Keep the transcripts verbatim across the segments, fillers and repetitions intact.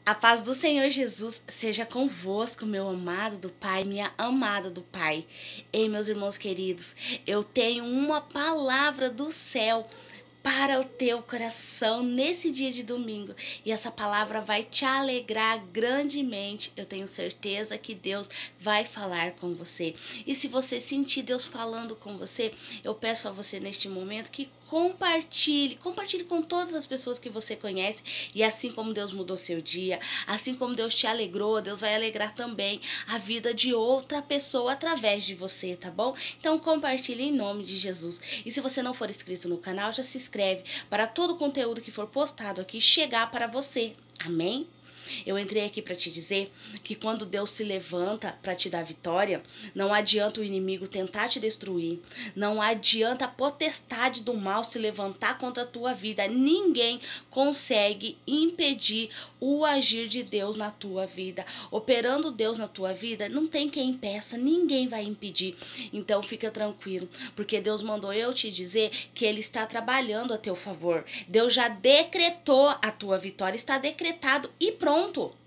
A paz do Senhor Jesus seja convosco, meu amado do Pai, minha amada do Pai. Ei, meus irmãos queridos, eu tenho uma palavra do céu para o teu coração nesse dia de domingo. E essa palavra vai te alegrar grandemente. Eu tenho certeza que Deus vai falar com você. E se você sentir Deus falando com você, eu peço a você neste momento que compartilhe, compartilhe com todas as pessoas que você conhece. E assim como Deus mudou seu dia, assim como Deus te alegrou, Deus vai alegrar também a vida de outra pessoa através de você, tá bom? Então compartilhe em nome de Jesus. E se você não for inscrito no canal, já se inscreve para todo o conteúdo que for postado aqui chegar para você. Amém? Eu entrei aqui para te dizer que quando Deus se levanta para te dar vitória, não adianta o inimigo tentar te destruir, não adianta a potestade do mal se levantar contra a tua vida. Ninguém consegue impedir o agir de Deus na tua vida. Operando Deus na tua vida, não tem quem impeça, ninguém vai impedir. Então fica tranquilo, porque Deus mandou eu te dizer que Ele está trabalhando a teu favor. Deus já decretou a tua vitória, está decretado e pronto.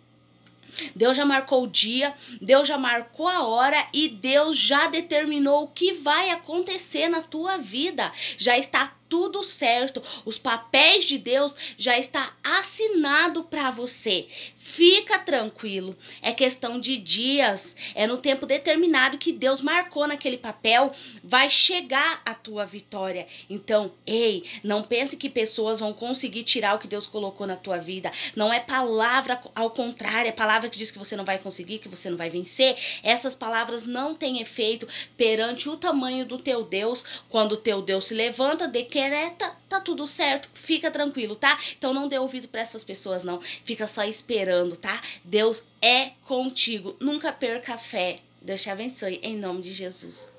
Deus já marcou o dia, Deus já marcou a hora e Deus já determinou o que vai acontecer na tua vida. Já está tudo certo. Os papéis de Deus já está assinado para você. Fica tranquilo. É questão de dias. É no tempo determinado que Deus marcou naquele papel. Vai chegar a tua vitória. Então, ei, não pense que pessoas vão conseguir tirar o que Deus colocou na tua vida. Não é palavra ao contrário. É palavra que diz que você não vai conseguir, que você não vai vencer. Essas palavras não têm efeito perante o tamanho do teu Deus. Quando o teu Deus se levanta, decreta, tá tudo certo, fica tranquilo, tá? Então não dê ouvido para essas pessoas não, fica só esperando, tá? Deus é contigo, nunca perca a fé. Deus te abençoe, em nome de Jesus.